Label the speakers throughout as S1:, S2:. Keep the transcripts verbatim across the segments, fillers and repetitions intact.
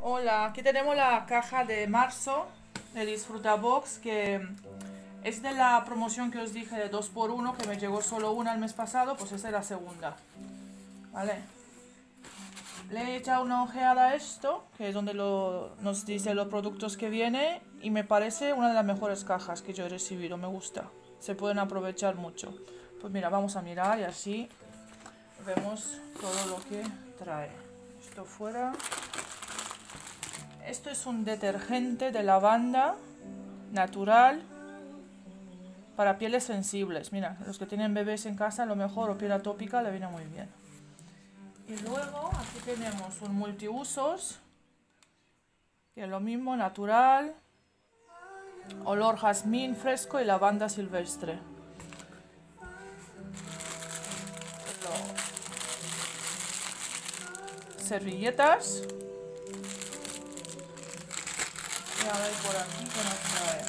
S1: Hola, aquí tenemos la caja de marzo de Disfruta Box, que es de la promoción que os dije de dos por uno, que me llegó solo una el mes pasado, pues esta es la segunda. Vale. Le he echado una ojeada a esto, que es donde lo, nos dice los productos que viene, y me parece una de las mejores cajas que yo he recibido, me gusta. Se pueden aprovechar mucho. Pues mira, vamos a mirar y así vemos todo lo que trae. Esto fuera. Esto es un detergente de lavanda natural para pieles sensibles. Mira, los que tienen bebés en casa, a lo mejor, o piel atópica, le viene muy bien. Y luego aquí tenemos un multiusos, que es lo mismo, natural, olor jazmín fresco y lavanda silvestre. Lo... servilletas. Y a ver por aquí que nos trae.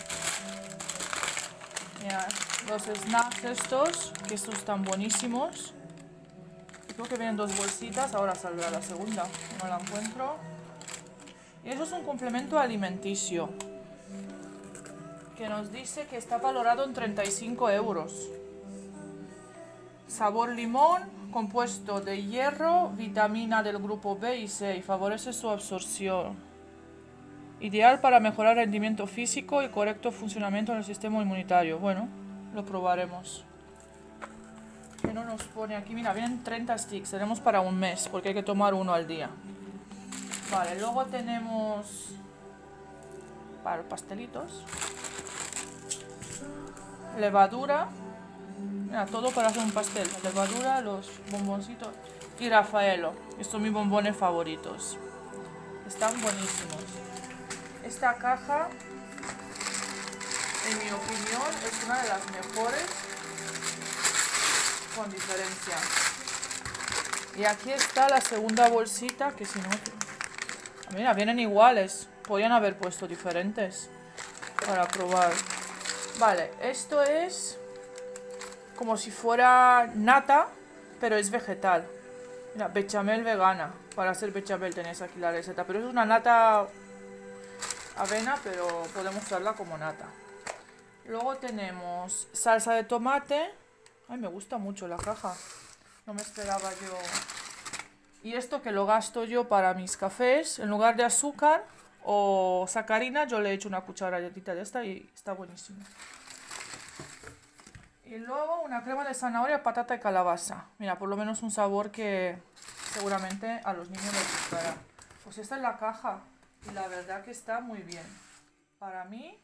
S1: Mira, los snacks estos, que estos están buenísimos. Creo que vienen dos bolsitas, ahora saldrá la segunda, no la encuentro. Y eso es un complemento alimenticio, que nos dice que está valorado en treinta y cinco euros. Sabor limón, compuesto de hierro, vitamina del grupo B y C y favorece su absorción. Ideal para mejorar el rendimiento físico y correcto funcionamiento del sistema inmunitario. Bueno, lo probaremos. Que no nos pone aquí, mira, vienen treinta sticks, tenemos para un mes, porque hay que tomar uno al día. Vale, luego tenemos para los pastelitos, levadura, mira, todo para hacer un pastel, levadura, los bomboncitos y Rafaelo, estos son mis bombones favoritos, están buenísimos. Esta caja, en mi opinión, es una de las mejores, con diferencia. Y aquí está la segunda bolsita, que si no... Mira, vienen iguales. Podrían haber puesto diferentes para probar. Vale, esto es como si fuera nata, pero es vegetal. Mira, bechamel vegana. Para hacer bechamel tenéis aquí la receta. Pero es una nata avena, pero podemos usarla como nata. Luego tenemos salsa de tomate. Ay, me gusta mucho la caja. No me esperaba yo... Y esto que lo gasto yo para mis cafés, en lugar de azúcar o sacarina, yo le echo una cucharadita de esta y está buenísimo. Y luego una crema de zanahoria, patata y calabaza. Mira, por lo menos un sabor que seguramente a los niños les gustará. Pues esta es la caja y la verdad que está muy bien. Para mí,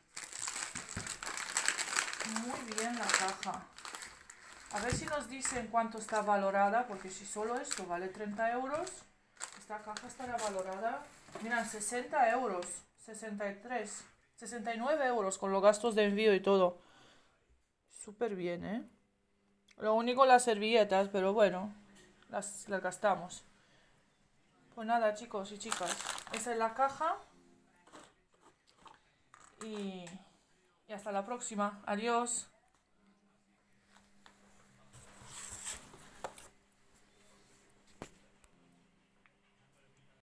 S1: muy bien la caja. A ver si nos dicen cuánto está valorada, porque si solo esto vale treinta euros, esta caja estará valorada, miran, sesenta euros, sesenta y tres, sesenta y nueve euros con los gastos de envío y todo. Súper bien, ¿eh? Lo único las servilletas, pero bueno, las, las gastamos. Pues nada, chicos y chicas, esa es la caja. Y, y hasta la próxima. Adiós.